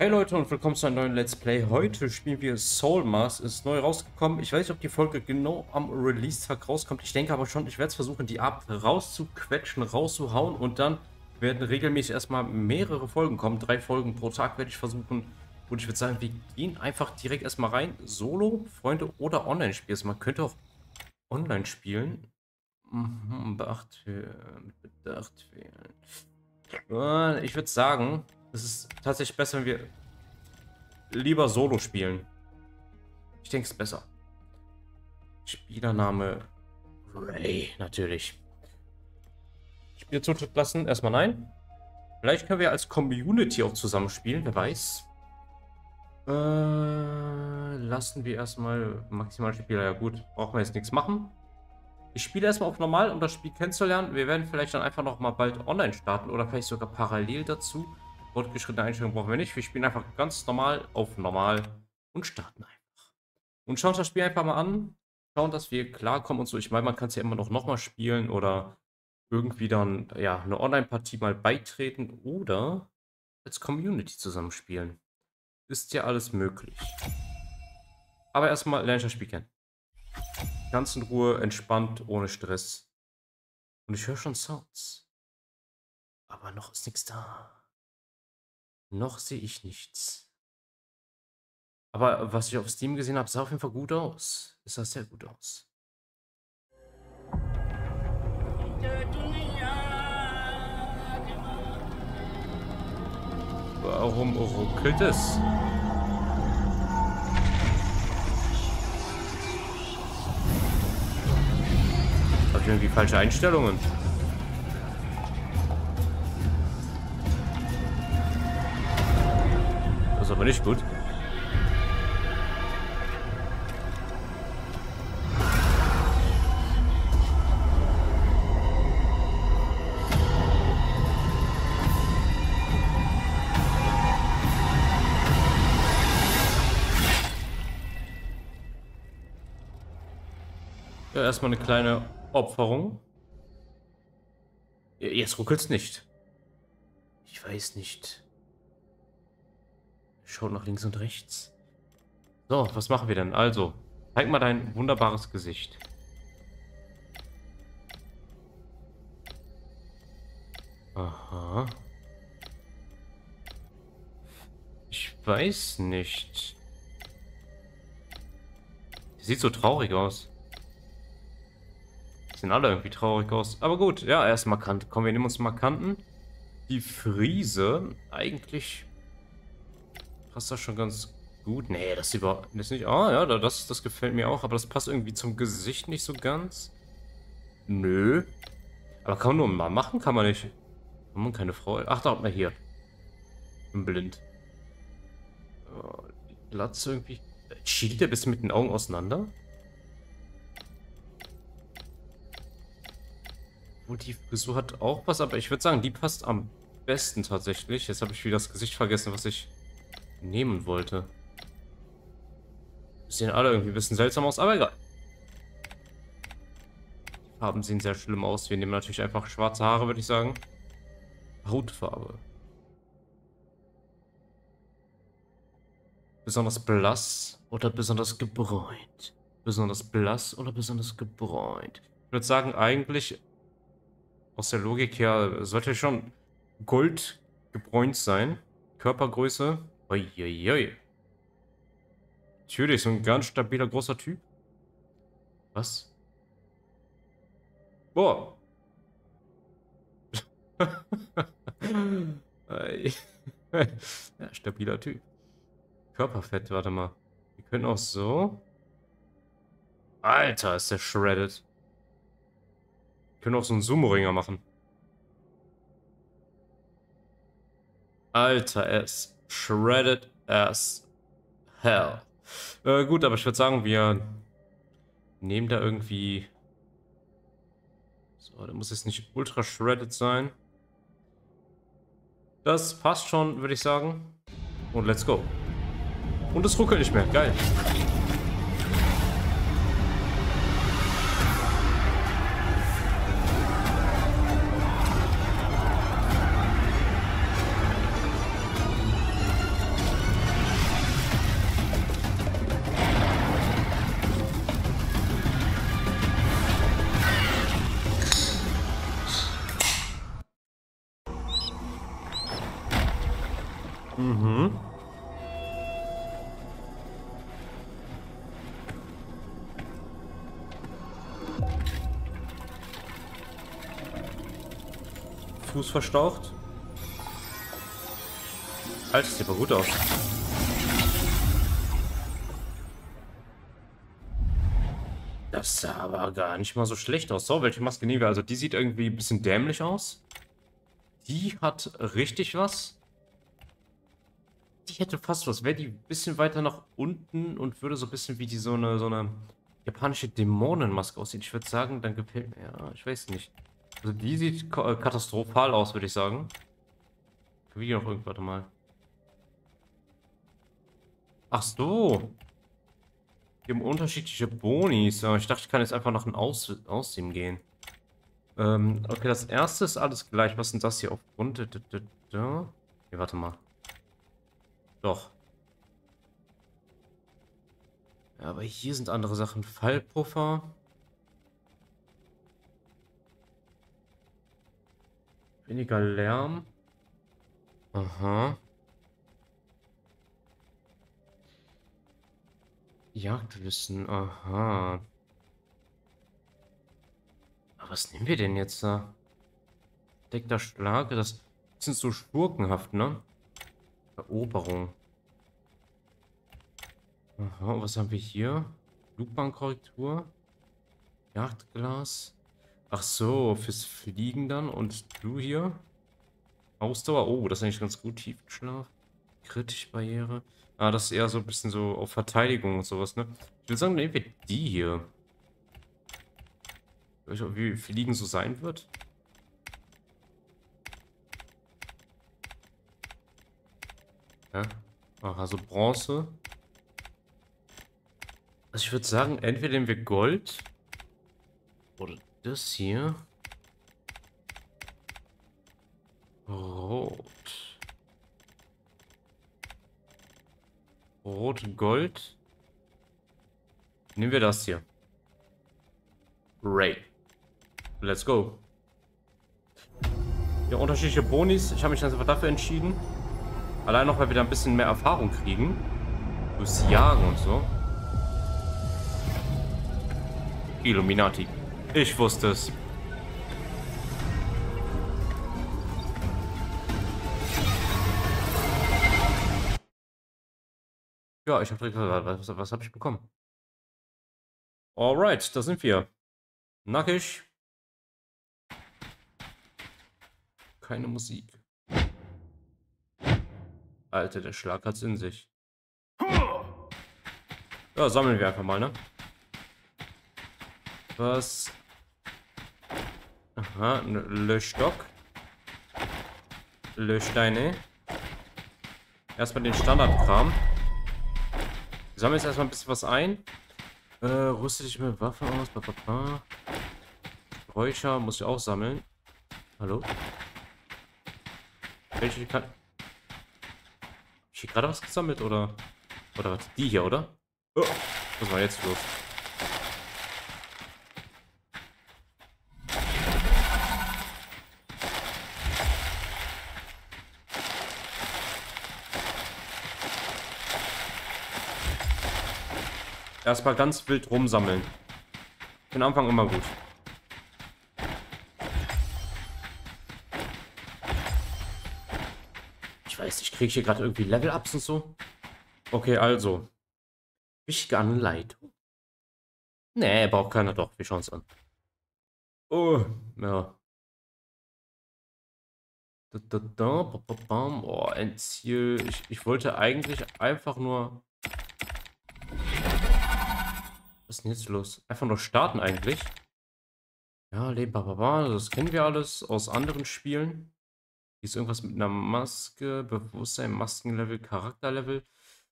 Hey Leute und willkommen zu einem neuen Let's Play. Heute spielen wir Soul Mars, ist neu rausgekommen. Ich weiß nicht, ob die Folge genau am Release-Tag rauskommt. Ich denke aber schon, ich werde es versuchen, die ab rauszuquetschen, rauszuhauen und dann werden regelmäßig erstmal mehrere Folgen kommen. 3 Folgen pro Tag werde ich versuchen. Und ich würde sagen, wir gehen einfach direkt erstmal rein. Solo, Freunde oder Online-Spiel. Man könnte auch online spielen. Bedacht wählen. Ich würde sagen, es ist tatsächlich besser, wenn wir lieber Solo spielen. Ich denke, es ist besser. Spielername Ray, natürlich. Spiel zutritt lassen, erstmal nein. Vielleicht können wir als Community auch zusammen spielen, wer weiß. Lassen wir erstmal maximal Spieler. Ja gut, brauchen wir jetzt nichts machen. Ich spiele erstmal auf normal, um das Spiel kennenzulernen. Wir werden vielleicht dann einfach noch mal bald online starten oder vielleicht sogar parallel dazu. Fortgeschrittene Einstellungen brauchen wir nicht. Wir spielen einfach ganz normal auf normal und starten einfach. Und schauen uns das Spiel einfach mal an. Schauen, dass wir klarkommen und so. Ich meine, man kann es ja immer noch mal spielen oder irgendwie dann ja eine Online-Partie mal beitreten oder als Community zusammenspielen. Ist ja alles möglich. Aber erstmal lerne ich das Spiel kennen. Ganz in Ruhe, entspannt, ohne Stress. Und ich höre schon Sounds. Aber noch ist nichts da. Noch sehe ich nichts. Aber was ich auf Steam gesehen habe, sah auf jeden Fall gut aus. Es sah sehr gut aus. Warum ruckelt es? Habe ich irgendwie falsche Einstellungen? Das ist aber nicht gut. Ja, erstmal eine kleine Opferung. Jetzt ruckelt es nicht. Ich weiß nicht. Schaut nach links und rechts. So, was machen wir denn? Also, zeig mal dein wunderbares Gesicht. Aha. Ich weiß nicht. Sieht so traurig aus. Sehen alle irgendwie traurig aus. Aber gut, ja, er ist markant. Komm, wir nehmen uns Markanten. Die Friese, eigentlich passt das schon ganz gut. Nee, das ist nicht. Ah, ja, das gefällt mir auch. Aber das passt irgendwie zum Gesicht nicht so ganz. Nö. Aber kann man nur mal machen, kann man nicht. Kann man keine Frau. Ach, da mal hier. Bin blind. Oh, die Glatze irgendwie. Schielt der bis mit den Augen auseinander? Und die Frisur hat auch was, aber ich würde sagen, die passt am besten tatsächlich. Jetzt habe ich wieder das Gesicht vergessen, was ich nehmen wollte. Sehen alle irgendwie ein bisschen seltsam aus, aber egal. Die Farben sehen sehr schlimm aus. Wir nehmen natürlich einfach schwarze Haare, würde ich sagen. Hautfarbe. Besonders blass oder besonders gebräunt? Besonders blass oder besonders gebräunt? Ich würde sagen, eigentlich aus der Logik her sollte schon Gold gebräunt sein. Körpergröße. Uiuiui. Natürlich, so ein ganz stabiler, großer Typ. Was? Boah. Ja, stabiler Typ. Körperfett, warte mal. Wir können auch so. Alter, ist der shredded. Wir können auch so einen Sumo-Ringer machen. Alter, er ist shredded as hell. Gut, aber ich würde sagen, wir nehmen da irgendwie. So, da muss jetzt nicht ultra shredded sein. Das passt schon, würde ich sagen. Und let's go. Und es ruckelt nicht mehr. Geil. Mhm. Fuß verstaucht. Alter, sieht aber gut aus. Das sah aber gar nicht mal so schlecht aus. So, welche Maske nehmen wir? Also die sieht irgendwie ein bisschen dämlich aus. Die hat richtig was. Die hätte fast was. Wäre die ein bisschen weiter nach unten und würde so ein bisschen wie die so eine japanische Dämonenmaske aussehen. Ich würde sagen, dann gefällt mir. Ja, ich weiß nicht. Also die sieht katastrophal aus, würde ich sagen. Wie noch irgendwas, warte mal. Ach so. Die haben unterschiedliche Bonis. Ja, ich dachte, ich kann jetzt einfach nach dem Aussehen gehen. Okay, das erste ist alles gleich. Was sind das hier aufgrund? Hier, warte mal. Doch. Ja, aber hier sind andere Sachen. Fallpuffer. Weniger Lärm. Aha. Jagdwissen. Aha. Aber was nehmen wir denn jetzt da? Deckter Schlag. Das sind so schurkenhaft, ne? Eroberung. Aha. Was haben wir hier? Flugbahn-Korrektur. Jagdglas. Ach so, fürs Fliegen dann. Und du hier? Ausdauer. Oh, das ist eigentlich ganz gut. Tiefenschlaf. Kritische Barriere. Ah, das ist eher so ein bisschen so auf Verteidigung und sowas, ne? Ich würde sagen, nehmen wir die hier. Weiß nicht, wie Fliegen so sein wird. Ja. Aha, so Bronze. Also ich würde sagen, entweder nehmen wir Gold. Oder das hier. Rot. Rot, Gold. Nehmen wir das hier. Ray. Let's go. Ja, unterschiedliche Bonis. Ich habe mich einfach dafür entschieden. Allein noch, weil wir da ein bisschen mehr Erfahrung kriegen. Durchs Jagen und so. Illuminati. Ich wusste es. Ja, ich habe direkt was habe ich bekommen? Alright, da sind wir. Nackig. Keine Musik. Alter, der Schlag hat's in sich. Ja, sammeln wir einfach mal, ne? Was? Aha, Löschstock. Löschsteine. Erstmal den Standardkram. Wir sammeln jetzt erstmal ein bisschen was ein. Rüste dich mit Waffen aus. Räucher muss ich auch sammeln. Hallo? Welche kann. Hab ich hier gerade was gesammelt oder? Oder was? Die hier, oder? Oh, was war jetzt los? Erstmal ganz wild rumsammeln. Für den Anfang immer gut. Ich weiß nicht, kriege ich hier gerade irgendwie Level-Ups und so? Okay, also. Wichtige Anleitung. Nee, braucht keiner doch. Wir schauen es an. Oh, ja. Oh, Endziel. Ich wollte eigentlich einfach nur. Was ist denn jetzt los? Einfach nur starten eigentlich. Ja, Leben, das kennen wir alles aus anderen Spielen. Hier ist irgendwas mit einer Maske, Bewusstsein, Maskenlevel, Charakterlevel.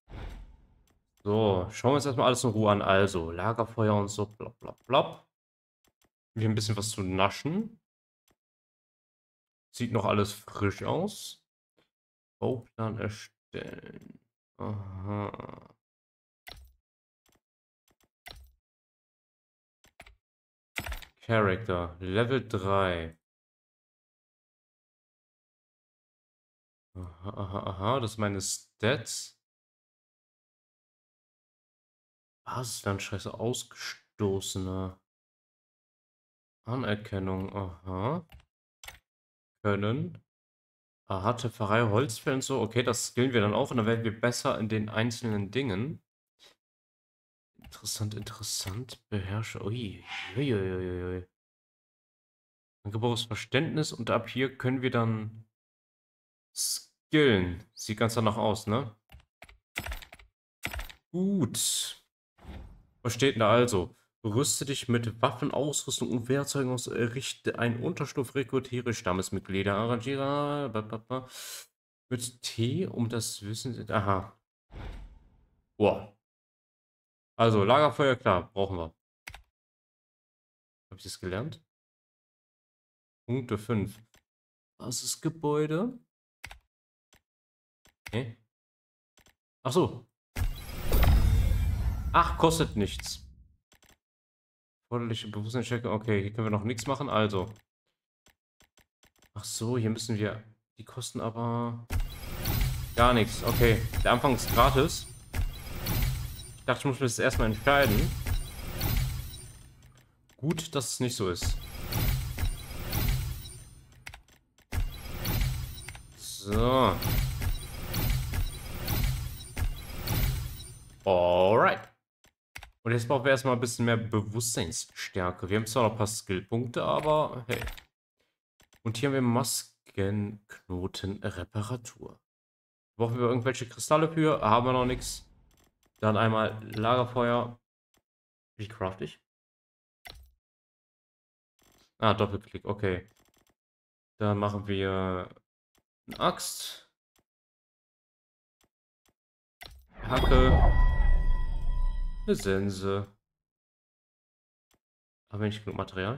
So, schauen wir uns erstmal alles in Ruhe an. Also, Lagerfeuer und so, blablabla. Bla, bla. Wir haben ein bisschen was zu naschen. Sieht noch alles frisch aus. Bauplan erstellen. Aha. Character, Level 3. Aha, aha, aha. Das ist meine Stats. Basislandscheiße ausgestoßene. Anerkennung. Aha. Können. Aha, Töpferei, Holzfällen und so. Okay, das skillen wir dann auch und dann werden wir besser in den einzelnen Dingen. Interessant, interessant. Beherrsche. Ui. Uiuiuiui. Angeborenes Verständnis und ab hier können wir dann skillen. Sieht ganz danach aus, ne? Gut. Was steht denn da also? Rüste dich mit Waffen, Ausrüstung und Werkzeugen aus, errichte einen Unterschlupf, rekrutiere Stammesmitglieder, arrangiere mit T, um das Wissen. Aha. Boah. Also, Lagerfeuer, klar, brauchen wir. Habe ich das gelernt? Punkte 5. Basisgebäude. Okay. Ach so. Ach, kostet nichts. Forderliche Bewusstseinschecke. Okay, hier können wir noch nichts machen. Also. Ach so, hier müssen wir. Die kosten aber gar nichts. Okay, der Anfang ist gratis. Ich dachte, ich muss mir das erstmal entscheiden. Gut, dass es nicht so ist. So. Alright. Und jetzt brauchen wir erstmal ein bisschen mehr Bewusstseinsstärke. Wir haben zwar noch ein paar Skillpunkte, aber hey. Und hier haben wir Maskenknotenreparatur. Brauchen wir irgendwelche Kristalle für? Haben wir noch nichts. Dann einmal Lagerfeuer. Wie craft ich? Ah, Doppelklick, okay. Dann machen wir eine Axt. Hacke. Eine Sense. Haben wir nicht genug Material?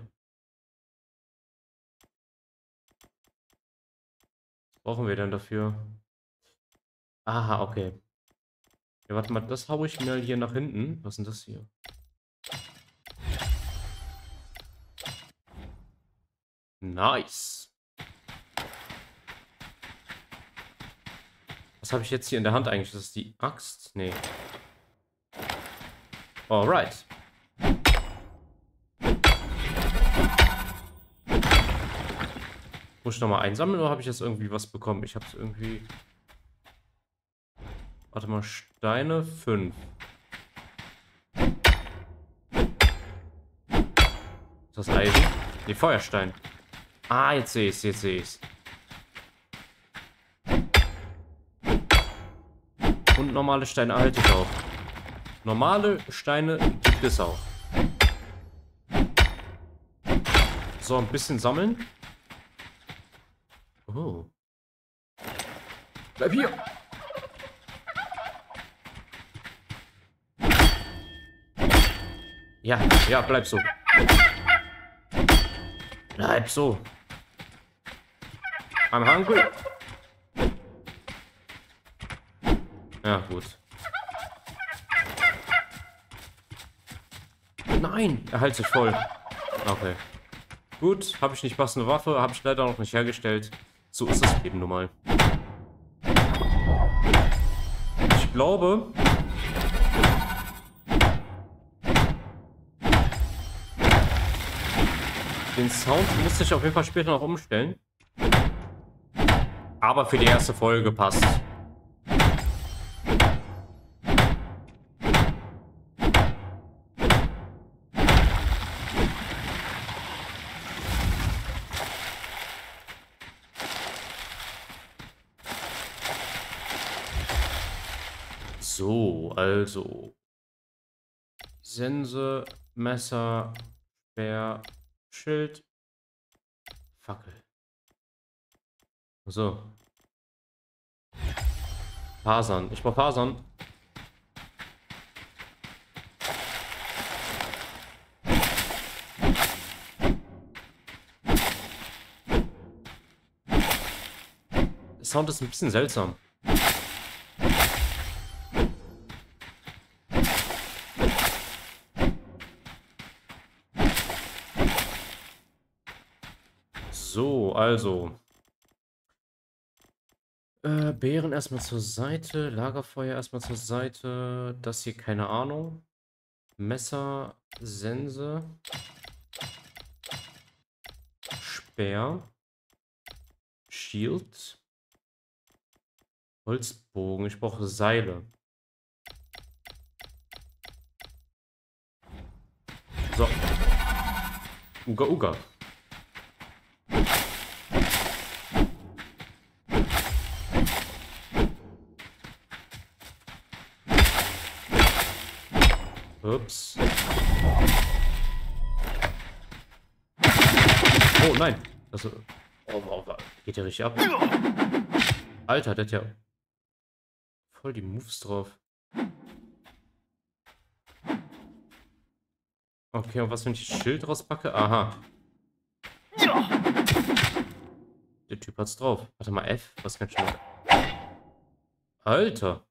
Was brauchen wir denn dafür? Aha, okay. Ja, warte mal, das haue ich mal hier nach hinten. Was ist denn das hier? Nice. Was habe ich jetzt hier in der Hand eigentlich? Das ist die Axt? Nee. Alright. Muss ich nochmal einsammeln oder habe ich jetzt irgendwie was bekommen? Ich habe es irgendwie... Warte mal, Steine 5. Ist das Eisen? Nee, Feuerstein. Ah, jetzt sehe ich es, jetzt sehe ich es. Und normale Steine erhalte ich auch. Normale Steine gibt es auch. So, ein bisschen sammeln. Oh. Bleib hier! Ja, ja, bleib so. Bleib so. I'm hungry. Ja, gut. Nein, er hält sich voll. Okay. Gut, habe ich nicht passende Waffe, habe ich leider noch nicht hergestellt. So ist es eben nun mal. Ich glaube... Den Sound musste ich auf jeden Fall später noch umstellen. Aber für die erste Folge passt. So, also. Sense, Messer, Speer, Schild, Fackel. So. Fasern. Ich brauche Fasern. Der Sound ist ein bisschen seltsam. So, also. Beeren erstmal zur Seite. Lagerfeuer erstmal zur Seite. Das hier, keine Ahnung. Messer, Sense, Speer, Shield, Holzbogen. Ich brauche Seile. So. Uga Uga. Ups. Oh nein. Das, oh, geht ja richtig ab. Alter, der hat ja voll die Moves drauf. Okay, und was, wenn ich das Schild rauspacke? Aha. Der Typ hat's drauf. Warte mal, F. Was kann ich schon... Alter.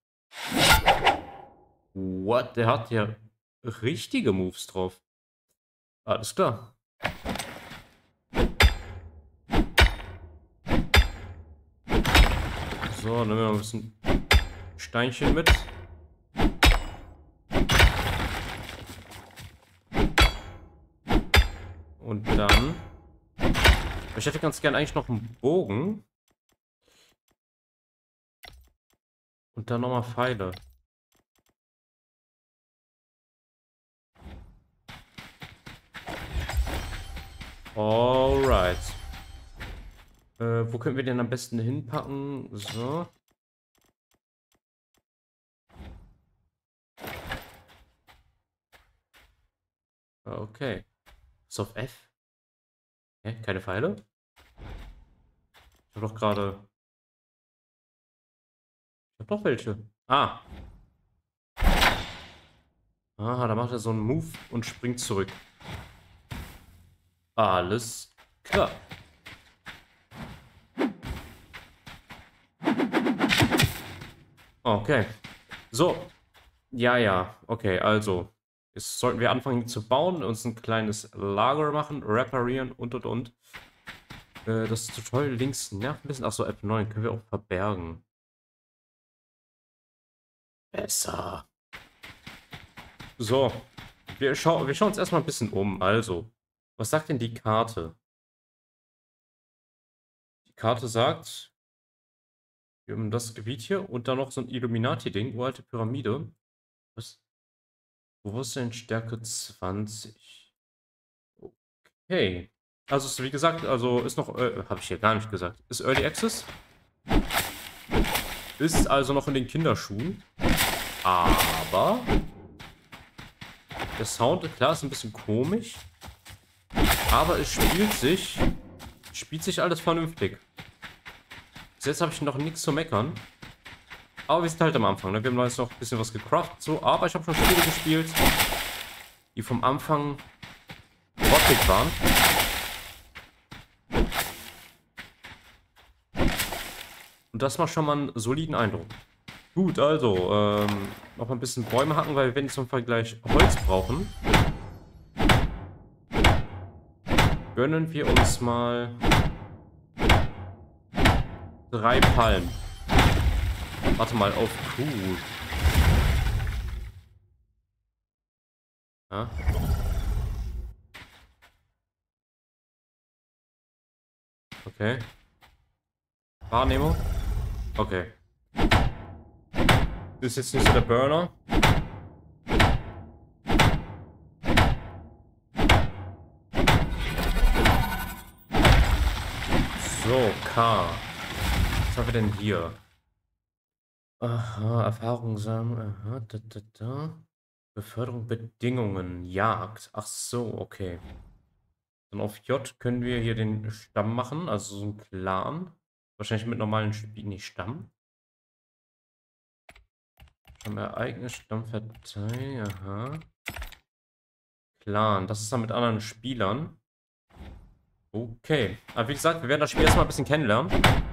What? Der hat ja richtige Moves drauf. Alles klar. So, nehmen wir noch ein bisschen Steinchen mit. Und dann... Ich hätte ganz gern eigentlich noch einen Bogen. Und dann nochmal Pfeile. Alright. Wo können wir den am besten hinpacken? So. Okay. Ist auf F? Hä? Keine Pfeile? Ich habe doch gerade... Ich habe doch welche. Ah. Aha, da macht er so einen Move und springt zurück. Alles klar. Okay. So. Ja. Okay, also. Jetzt sollten wir anfangen zu bauen, uns ein kleines Lager machen, reparieren und. Das Tutorial links nervt ein bisschen. Achso, F9 können wir auch verbergen. Besser. So. Wir schauen uns erstmal ein bisschen um. Also, was sagt denn die Karte? Die Karte sagt, wir haben das Gebiet hier und dann noch so ein Illuminati-Ding, uralte Pyramide. Was? Bewusstsein Stärke 20. Okay. Also ist, wie gesagt, also ist noch, habe ich hier gar nicht gesagt. Ist Early Access. Ist also noch in den Kinderschuhen. Aber der Sound, klar, ist ein bisschen komisch. Aber es spielt sich alles vernünftig. Bis jetzt habe ich noch nichts zu meckern. Aber wir sind halt am Anfang, ne? Wir haben jetzt noch ein bisschen was gecraftet, so. Aber ich habe schon Spiele gespielt, die vom Anfang grottig waren. Und das macht schon mal einen soliden Eindruck. Gut, also, noch ein bisschen Bäume hacken, weil wir werden zum Vergleich Holz brauchen. Gönnen wir uns mal 3 Palmen. Warte mal, auf cool. Ja. Okay. Wahrnehmung. Okay. Ist jetzt nicht so der Burner. So, K. Was haben wir denn hier? Aha, Erfahrung sammeln. Aha, da. Beförderung, Bedingungen, Jagd. Ach so, okay. Dann auf J können wir hier den Stamm machen, also so ein Clan. Wahrscheinlich mit normalen Spielen, nicht Stamm. Ereignis, Stammverteilung, aha. Clan, das ist dann mit anderen Spielern. Okay. Aber wie gesagt, wir werden das Spiel erstmal ein bisschen kennenlernen.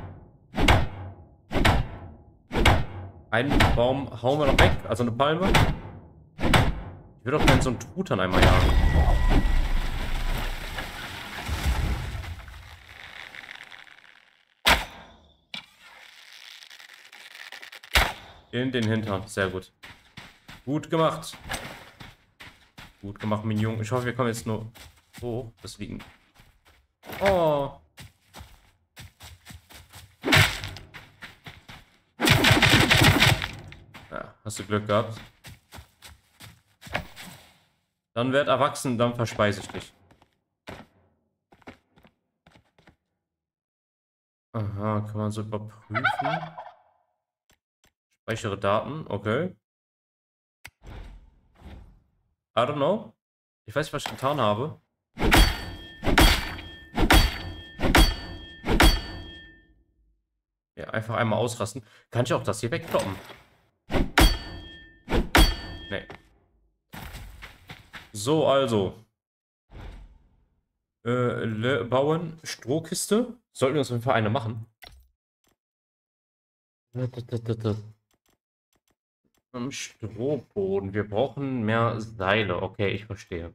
Einen Baum hauen wir noch weg, also eine Palme. Ich würde doch gerne so einen Truthahn einmal jagen. In den Hintern. Sehr gut. Gut gemacht. Gut gemacht, Minion. Ich hoffe, wir kommen jetzt nur hoch. Das liegen. Oh. Ja, hast du Glück gehabt. Dann werd erwachsen, dann verspeise ich dich. Aha, kann man so überprüfen. Speichere Daten, okay. I don't know. Ich weiß nicht, was ich getan habe. Ja, einfach einmal ausrasten. Kann ich auch das hier wegkloppen? Nee. So, also. Bauen. Strohkiste. Sollten wir uns auf jeden Fall eine machen. Strohboden. Wir brauchen mehr Seile. Okay, ich verstehe.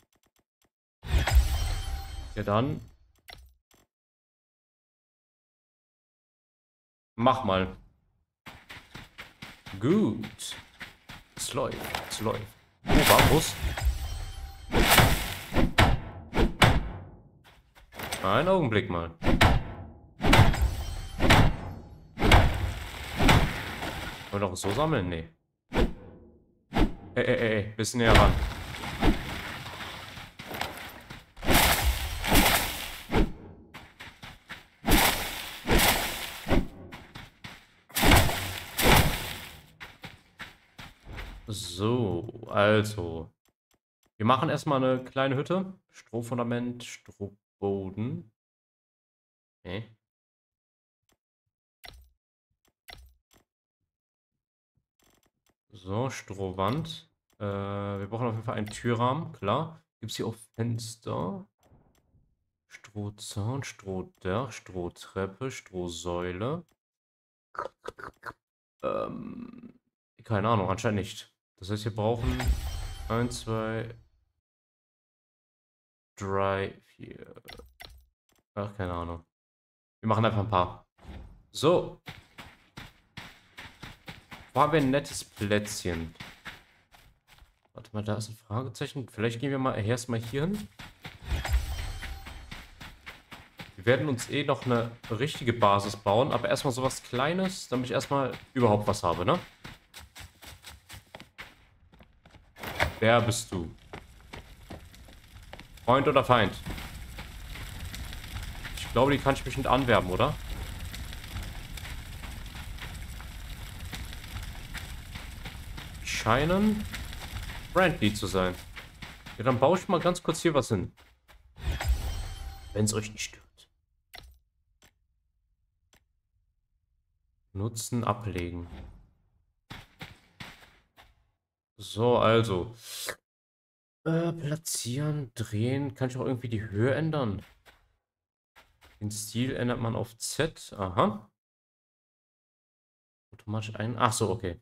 Ja, dann. Mach mal. Gut. Es läuft. Es läuft. Oh, Bambus. Einen Augenblick mal. Wollen wir doch so sammeln? Nee. Ey, bisschen näher ran. So, also. Wir machen erstmal eine kleine Hütte. Strohfundament, Strohboden. Okay. So, Strohwand. Wir brauchen auf jeden Fall einen Türrahmen, klar. Gibt es hier auch Fenster? Strohzaun, Strohdach, Strohtreppe, Strohsäule. Ähm, keine Ahnung, anscheinend nicht. Das heißt, wir brauchen 1, 2, 3, 4. Ach, keine Ahnung. Wir machen einfach ein paar. So. Wo haben wir ein nettes Plätzchen? Warte mal, da ist ein Fragezeichen. Vielleicht gehen wir mal erstmal hier hin. Wir werden uns eh noch eine richtige Basis bauen, aber erstmal sowas Kleines, damit ich erstmal überhaupt was habe, ne? Wer bist du? Freund oder Feind? Ich glaube, die kann ich bestimmt anwerben, oder? Die scheinen friendly zu sein. Ja, dann baue ich mal ganz kurz hier was hin. Wenn es euch nicht stört. Nutzen, ablegen. So, also. Platzieren, drehen. Kann ich auch irgendwie die Höhe ändern? Den Stil ändert man auf Z. Aha. Automatisch ein. Ach so, okay.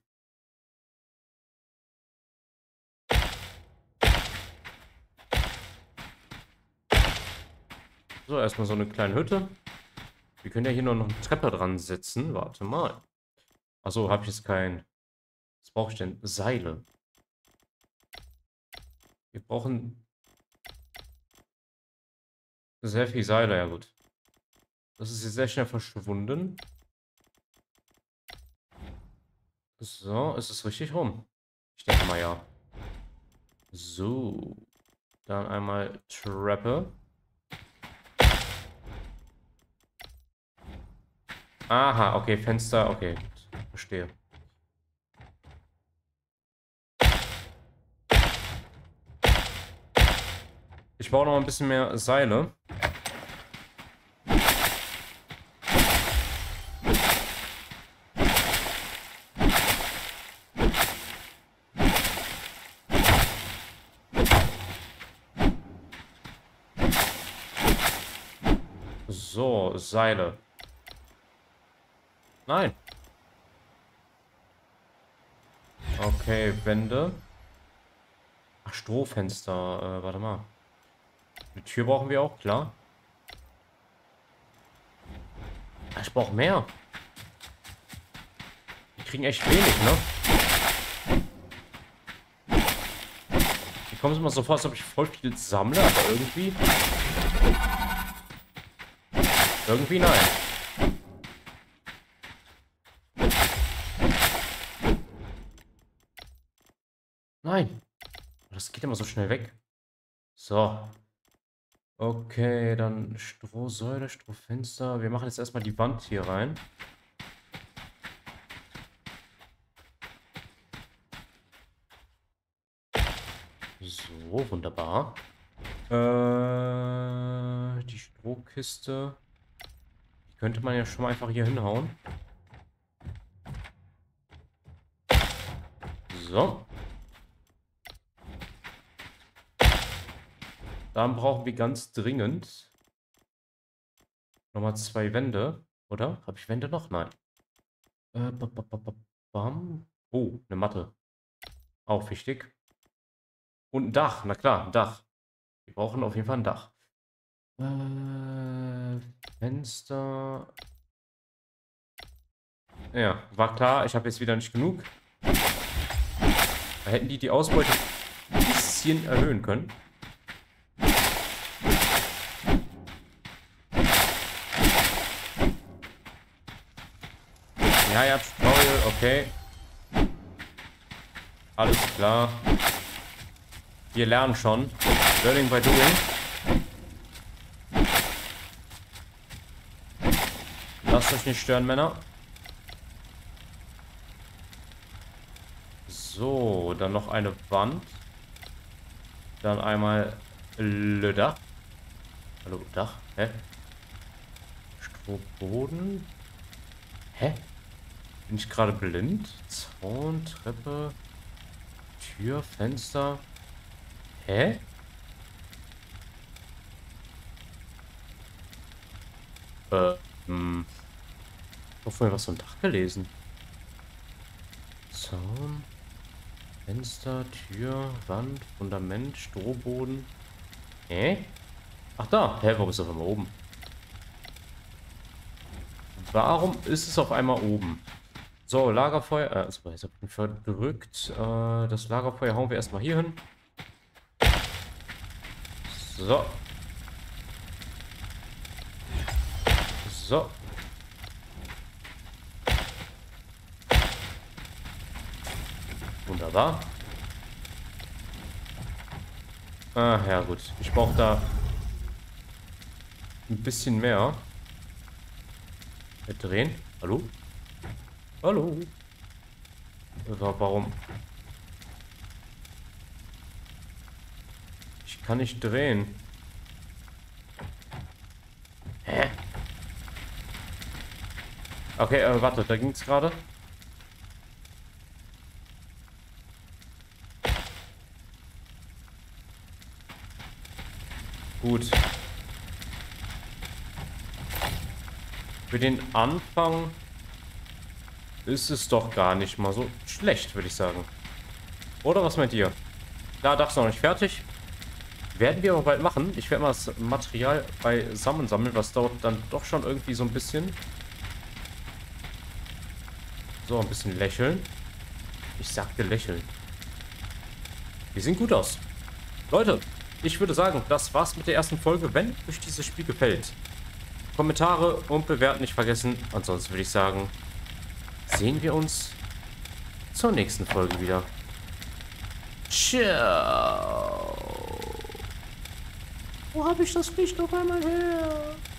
So, erstmal so eine kleine Hütte. Wir können ja hier noch eine Treppe dran setzen. Warte mal. Achso, habe ich jetzt kein... Was brauche ich denn? Seile. Wir brauchen sehr viel Seile, ja gut. Das ist hier sehr schnell verschwunden. So, ist es richtig rum? Ich denke mal ja. So. Dann einmal Treppe. Aha, okay, Fenster, okay, gut, verstehe. Ich brauche noch ein bisschen mehr Seile. So, Seile. Nein. Okay, Wände. Ach, Strohfenster. Warte mal. Eine Tür brauchen wir auch, klar. Ach, ich brauche mehr. Wir kriegen echt wenig, ne? Mir kommt es immer so vor, als ob ich voll viel sammle, aber irgendwie... Irgendwie nein. Nein. Das geht immer so schnell weg. So. Okay, dann Strohsäule, Strohfenster. Wir machen jetzt erstmal die Wand hier rein. So, wunderbar. Die Strohkiste. Die könnte man ja schon mal einfach hier hinhauen. So. Dann brauchen wir ganz dringend nochmal 2 Wände. Oder? Habe ich Wände noch? Nein. Bam. Oh, eine Matte. Auch wichtig. Und ein Dach. Na klar, ein Dach. Wir brauchen auf jeden Fall ein Dach. Fenster. Ja, war klar. Ich habe jetzt wieder nicht genug. Da hätten die Ausbeute ein bisschen erhöhen können. Ja, Tutorial, okay. Alles klar. Wir lernen schon. Learning by doing. Lasst euch nicht stören, Männer. So, dann noch eine Wand. Dann einmal Dach. Hallo, Dach. Hä? Strohboden. Hä? Bin ich gerade blind? Zaun, Treppe, Tür, Fenster. Hä? Ich habe vorher was vom Dach gelesen. Zaun, Fenster, Tür, Wand, Fundament, Strohboden. Hä? Ach da. Hä, warum ist es auf einmal oben? Warum ist es auf einmal oben? So, Lagerfeuer. Also, jetzt habe ich mich verdrückt. Das Lagerfeuer hauen wir erstmal hier hin. So. So. Wunderbar. Ah, ja gut. Ich brauche da ein bisschen mehr. Drehen. Hallo? Hallo? Warum? Ich kann nicht drehen. Hä? Okay, warte, da ging es gerade. Gut. Für den Anfang ist es doch gar nicht mal so schlecht, würde ich sagen. Oder was meint ihr? Da, Dach ist noch nicht fertig. Werden wir aber bald machen. Ich werde mal das Material beisammen sammeln. Was dauert dann doch schon irgendwie so ein bisschen. So, ein bisschen lächeln. Ich sagte lächeln. Wir sehen gut aus. Leute, ich würde sagen, das war's mit der ersten Folge. Wenn euch dieses Spiel gefällt, Kommentare und bewerten nicht vergessen. Ansonsten würde ich sagen, sehen wir uns zur nächsten Folge wieder. Ciao. Wo habe ich das Licht auf einmal her?